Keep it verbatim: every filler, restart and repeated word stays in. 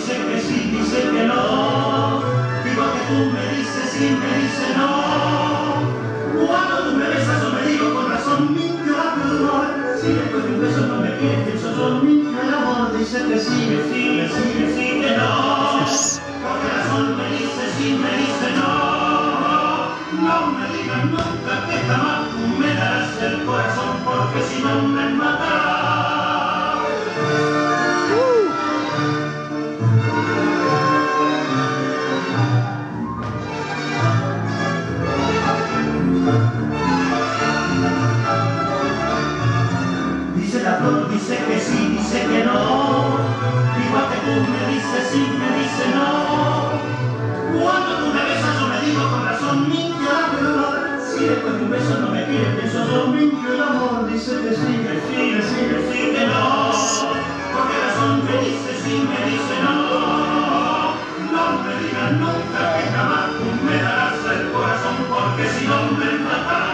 dice que sí, dice que no. Digo que tú me dices sí, me dice no. Cuando tú me besas yo me digo con razón, mintió la flor. Si después de un beso no me quieres, pienso yo, mintió el amor. Dice que sí, que sí, que sí, que sí, que no. Por qué razón me dice sí, me dice no. No me digas nunca que jamás tú me darás el corazón, porque si no me matarás. Dice la flor, dice que sí, dice que no. Igual que tú me dices sí, me dice no. Cuando tú me besas yo me digo con razón, mintió la flor. Si después de un beso no me quieres, pienso yo, mintió el amor. Dice que sí, que sí, que sí, que sí, que no. ¿Por qué razón me dice sí, me dice no? No me digas nunca que jamás tú me darás el corazón, porque si no me matarás.